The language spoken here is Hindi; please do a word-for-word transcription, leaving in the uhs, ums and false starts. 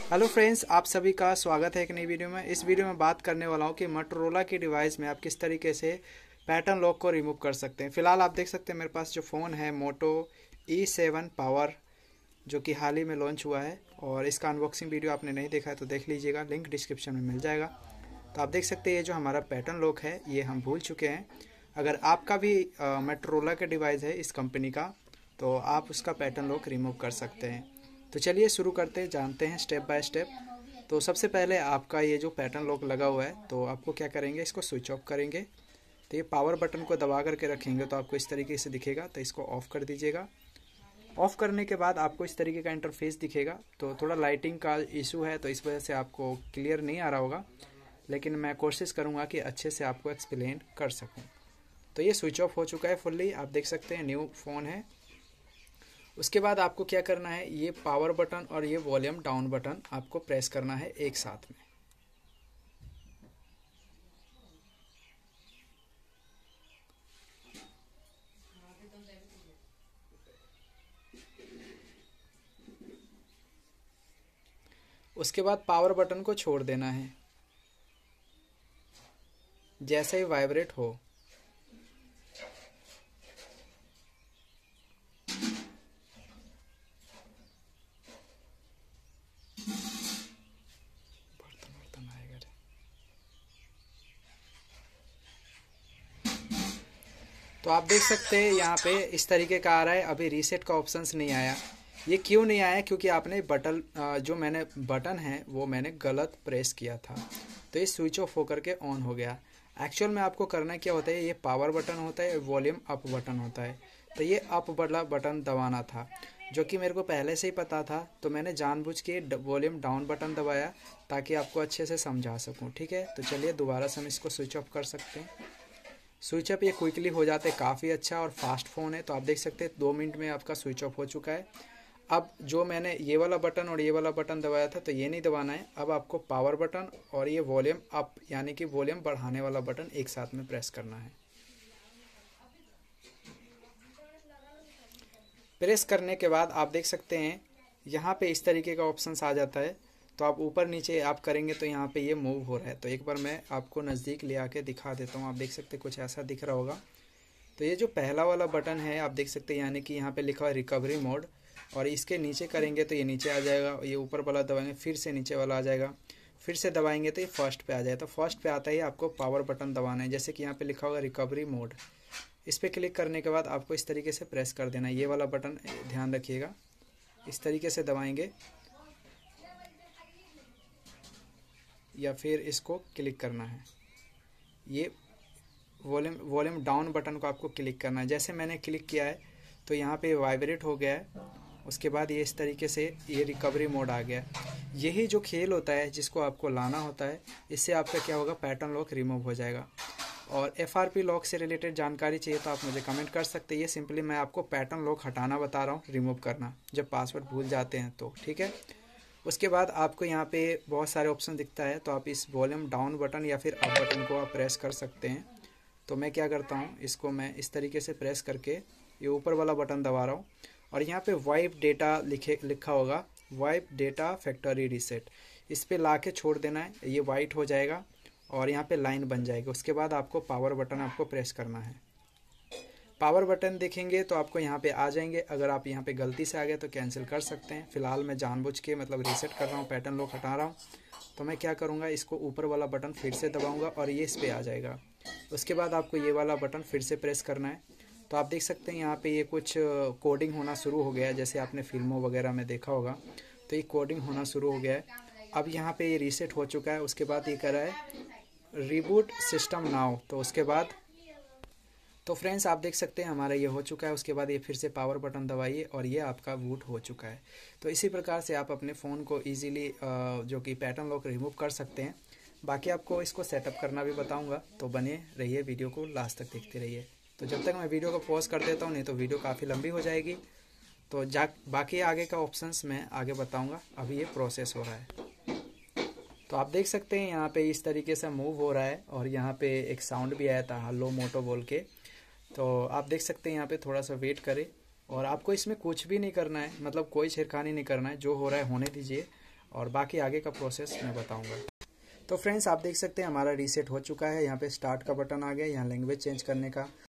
हेलो फ्रेंड्स, आप सभी का स्वागत है एक नई वीडियो में। इस वीडियो में बात करने वाला हूँ कि मोटोरोला की डिवाइस में आप किस तरीके से पैटर्न लॉक को रिमूव कर सकते हैं। फिलहाल आप देख सकते हैं मेरे पास जो फ़ोन है मोटो ई सेवन पावर, जो कि हाल ही में लॉन्च हुआ है, और इसका अनबॉक्सिंग वीडियो आपने नहीं देखा है तो देख लीजिएगा, लिंक डिस्क्रिप्शन में मिल जाएगा। तो आप देख सकते हैं ये जो हमारा पैटर्न लॉक है ये हम भूल चुके हैं। अगर आपका भी मोटोरोला का डिवाइस है इस कंपनी का तो आप उसका पैटर्न लॉक रिमूव कर सकते हैं। तो चलिए शुरू करते हैं, जानते हैं स्टेप बाय स्टेप। तो सबसे पहले आपका ये जो पैटर्न लॉक लगा हुआ है तो आपको क्या करेंगे, इसको स्विच ऑफ करेंगे। तो ये पावर बटन को दबा करके रखेंगे तो आपको इस तरीके से दिखेगा, तो इसको ऑफ़ कर दीजिएगा। ऑफ़ करने के बाद आपको इस तरीके का इंटरफेस दिखेगा। तो थोड़ा लाइटिंग का इशू है तो इस वजह से आपको क्लियर नहीं आ रहा होगा, लेकिन मैं कोशिश करूँगा कि अच्छे से आपको एक्सप्लेन कर सकूँ। तो ये स्विच ऑफ हो चुका है फुल्ली, आप देख सकते हैं न्यू फ़ोन है। उसके बाद आपको क्या करना है, ये पावर बटन और ये वॉल्यूम डाउन बटन आपको प्रेस करना है एक साथ में। उसके बाद पावर बटन को छोड़ देना है। जैसे ही वाइब्रेट हो तो आप देख सकते हैं यहाँ पे इस तरीके का आ रहा है। अभी रीसेट का ऑप्शंस नहीं आया। ये क्यों नहीं आया? क्योंकि आपने बटन जो मैंने बटन है वो मैंने गलत प्रेस किया था, तो ये स्विच ऑफ होकर के ऑन हो गया। एक्चुअल में आपको करना क्या होता है, ये पावर बटन होता है, वॉल्यूम अप बटन होता है। तो ये अप वाला बटन दबाना था, जो कि मेरे को पहले से ही पता था, तो मैंने जानबूझ के वॉल्यूम डाउन बटन दबाया ताकि आपको अच्छे से समझा सकूँ। ठीक है, तो चलिए दोबारा से हम इसको स्विच ऑफ कर सकते हैं। स्विच ऑफ ये क्विकली हो जाते हैं, काफ़ी अच्छा और फास्ट फ़ोन है। तो आप देख सकते हैं दो मिनट में आपका स्विच ऑफ हो चुका है। अब जो मैंने ये वाला बटन और ये वाला बटन दबाया था तो ये नहीं दबाना है। अब आपको पावर बटन और ये वॉल्यूम अप यानी कि वॉल्यूम बढ़ाने वाला बटन एक साथ में प्रेस करना है। प्रेस करने के बाद आप देख सकते हैं यहाँ पे इस तरीके का ऑप्शंस आ जाता है। तो आप ऊपर नीचे आप करेंगे तो यहाँ पे ये मूव हो रहा है। तो एक बार मैं आपको नज़दीक ले आके दिखा देता हूँ। आप देख सकते हैं कुछ ऐसा दिख रहा होगा। तो ये जो पहला वाला बटन है आप देख सकते हैं, यानी कि यहाँ पे लिखा हुआ है रिकवरी मोड, और इसके नीचे करेंगे तो ये नीचे आ जाएगा। ये ऊपर वाला दबाएंगे फिर से नीचे वाला आ जाएगा, फिर से दबाएंगे तो ये फर्स्ट पे आ जाएगा। तो फर्स्ट पे आता ही आपको पावर बटन दबाना है, जैसे कि यहाँ पे लिखा होगा रिकवरी मोड। इस पर क्लिक करने के बाद आपको इस तरीके से प्रेस कर देना है। ये वाला बटन ध्यान रखिएगा, इस तरीके से दबाएंगे या फिर इसको क्लिक करना है। ये वॉल्यूम वॉल्यूम डाउन बटन को आपको क्लिक करना है। जैसे मैंने क्लिक किया है तो यहाँ पे वाइब्रेट हो गया है। उसके बाद ये इस तरीके से ये रिकवरी मोड आ गया। यही जो खेल होता है जिसको आपको लाना होता है, इससे आपका क्या होगा, पैटर्न लॉक रिमूव हो जाएगा। और एफ आर पी लॉक से रिलेटेड जानकारी चाहिए तो आप मुझे कमेंट कर सकते हैं। ये सिंपली मैं आपको पैटर्न लॉक हटाना बता रहा हूँ, रिमूव करना जब पासवर्ड भूल जाते हैं तो। ठीक है, उसके बाद आपको यहाँ पे बहुत सारे ऑप्शन दिखता है, तो आप इस वॉल्यूम डाउन बटन या फिर अप बटन को आप प्रेस कर सकते हैं। तो मैं क्या करता हूँ, इसको मैं इस तरीके से प्रेस करके ये ऊपर वाला बटन दबा रहा हूँ, और यहाँ पे वाइप डेटा लिखे लिखा होगा, वाइप डेटा फैक्ट्री रीसेट, इस पे ला के छोड़ देना है। ये वाइट हो जाएगा और यहाँ पे लाइन बन जाएगी। उसके बाद आपको पावर बटन आपको प्रेस करना है। पावर बटन देखेंगे तो आपको यहाँ पे आ जाएंगे। अगर आप यहाँ पे गलती से आ गए तो कैंसिल कर सकते हैं। फिलहाल मैं जानबूझ के मतलब रीसेट कर रहा हूँ, पैटर्न लॉक हटा रहा हूँ। तो मैं क्या करूँगा, इसको ऊपर वाला बटन फिर से दबाऊँगा और ये इस पर आ जाएगा। उसके बाद आपको ये वाला बटन फिर से प्रेस करना है। तो आप देख सकते हैं यहाँ पे ये कुछ कोडिंग होना शुरू हो गया है, जैसे आपने फिल्मों वगैरह में देखा होगा। तो ये कोडिंग होना शुरू हो गया है। अब यहाँ पे ये रीसेट हो चुका है। उसके बाद ये कर रहा है रिबूट सिस्टम नाउ। तो उसके बाद तो फ्रेंड्स आप देख सकते हैं हमारा ये हो चुका है। उसके बाद ये फिर से पावर बटन दबाइए और ये आपका बूट हो चुका है। तो इसी प्रकार से आप अपने फ़ोन को इजीली जो कि पैटर्न लॉक रिमूव कर सकते हैं। बाकी आपको इसको सेटअप करना भी बताऊंगा, तो बने रहिए, वीडियो को लास्ट तक देखते रहिए। तो जब तक मैं वीडियो को पॉज कर देता हूँ, नहीं तो वीडियो काफ़ी लंबी हो जाएगी। तो जा बाकी आगे का ऑप्शंस मैं आगे बताऊँगा, अभी ये प्रोसेस हो रहा है। तो आप देख सकते हैं यहाँ पे इस तरीके से मूव हो रहा है, और यहाँ पे एक साउंड भी आया था हेलो मोटो बोल के। तो आप देख सकते हैं यहाँ पे थोड़ा सा वेट करें, और आपको इसमें कुछ भी नहीं करना है, मतलब कोई छेड़खानी नहीं करना है। जो हो रहा है होने दीजिए। और बाकी आगे का प्रोसेस मैं बताऊंगा। तो फ्रेंड्स आप देख सकते हैं हमारा रीसेट हो चुका है। यहाँ पे स्टार्ट का बटन आ गया, यहाँ लैंग्वेज चेंज करने का